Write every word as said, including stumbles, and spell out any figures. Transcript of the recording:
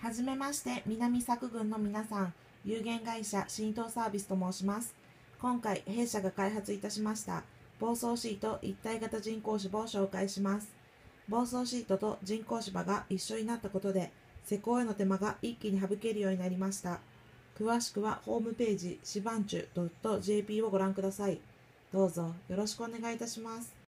はじめまして、南作郡の皆さん、有限会社浸透サービスと申します。今回、弊社が開発いたしました防草シート一体型人工芝を紹介します。防草シートと人工芝が一緒になったことで、施工への手間が一気に省けるようになりました。詳しくはホームページ、しばんちゅ .ジェーピー をご覧ください。どうぞよろしくお願いいたします。